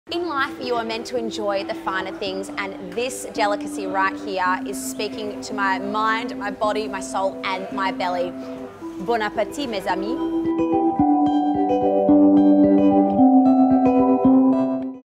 In life, you are meant to enjoy the finer things, and this delicacy right here is speaking to my mind, my body, my soul, and my belly. Bon appétit, mes amis.